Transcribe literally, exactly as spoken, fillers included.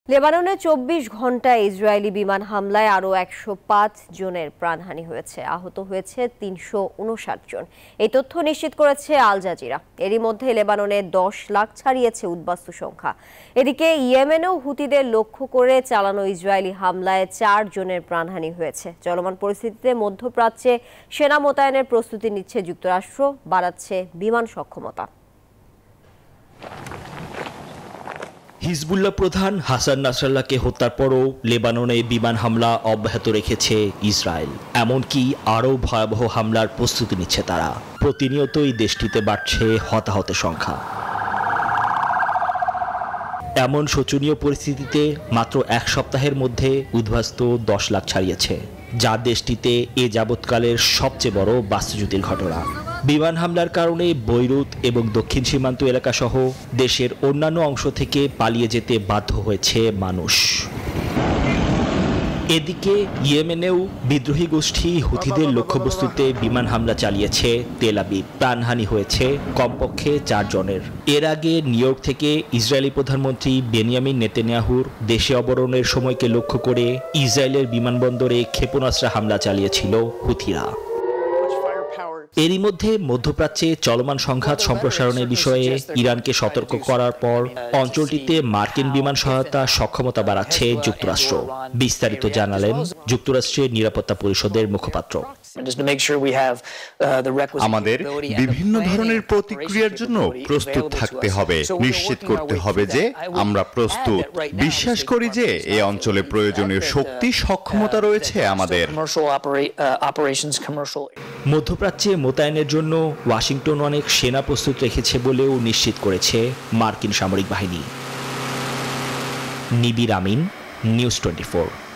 লেবাননে চব্বিশ ঘন্টায় ইসরায়েলি বিমান হামলায় আরও একশো পাঁচ জনের প্রাণহানি হয়েছে, আহত হয়েছে তিনশো উনষাট জন। এই তথ্য নিশ্চিত করেছে আল জাজিরা। এরই মধ্যে লেবাননে দশ লাখ ছাড়িয়েছে উদ্বাস্তু সংখ্যা। এদিকে ইয়েমেনেও হুতিদের লক্ষ্য করে চালানো ইসরায়েলি হামলায় চার জনের প্রাণহানি হয়েছে। চলমান পরিস্থিতিতে মধ্যপ্রাচ্যে সেনা মোতায়েনের প্রস্তুতি নিচ্ছে যুক্তরাষ্ট্র, বাড়াচ্ছে বিমান সক্ষমতা। হিজবুল্লাহ প্রধান হাসান নাসরাল্লাহকে হত্যার পরও লেবাননে বিমান হামলা অব্যাহত রেখেছে ইসরায়েল। এমনকি আরও ভয়াবহ হামলার প্রস্তুতি নিচ্ছে তারা। প্রতিনিয়তই দেশটিতে বাড়ছে হতাহতের সংখ্যা। এমন শোচনীয় পরিস্থিতিতে মাত্র এক সপ্তাহের মধ্যে উদ্বাস্ত দশ লাখ ছাড়িয়েছে, যা দেশটিতে এ যাবৎকালের সবচেয়ে বড় বাস্তুচ্যুতির ঘটনা। বিমান হামলার কারণে বৈরুত এবং দক্ষিণ সীমান্ত এলাকা সহ দেশের অন্যান্য অংশ থেকে পালিয়ে যেতে বাধ্য হয়েছে মানুষ। এদিকে ইয়েমেনেও বিদ্রোহী গোষ্ঠী হুথিদের লক্ষ্যবস্তুতে বিমান হামলা চালিয়েছে তেল আবিব। প্রাণহানি হয়েছে কমপক্ষে চার জনের। এর আগে নিউ ইয়র্ক থেকে ইসরায়েলি প্রধানমন্ত্রী বেনিয়ামিন নেতানিয়াহুর দেশে অবরোধের সময়কে লক্ষ্য করে ইসরায়েলের বিমানবন্দরে ক্ষেপণাস্ত্র হামলা চালিয়েছিল হুথিরা। এরই মধ্যে মধ্যপ্রাচ্যে চলমান সংঘাত সম্প্রসারণের বিষয়ে ইরানকে সতর্ক করার পর অঞ্চলটিতে মার্কিন বিমান সহায়তা সক্ষমতা বাড়াচ্ছে যুক্তরাষ্ট্র। বিস্তারিত জানালেন যুক্তরাষ্ট্রের নিরাপত্তা পরিষদের মুখপাত্র। আমাদের বিভিন্ন ধরনের প্রতিক্রিয়ার জন্য প্রস্তুত থাকতে হবে। নিশ্চিত করতে হবে যে আমরা প্রস্তুত। বিশ্বাস করি যে এই অঞ্চলে প্রয়োজনীয় শক্তি সক্ষমতা রয়েছে আমাদের। মধ্যপ্রাচ্যে মোতায়েনের জন্য ওয়াশিংটন অনেক সেনা প্রস্তুত রেখেছে বলেও নিশ্চিত করেছে মার্কিন সামরিক বাহিনী। Nibir Amin, news twenty four.